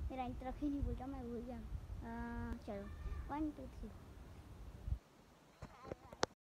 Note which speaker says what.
Speaker 1: मेरा इंट रख ही नहीं भूल रहा, मैं भूल गया। चलो 1 2 3।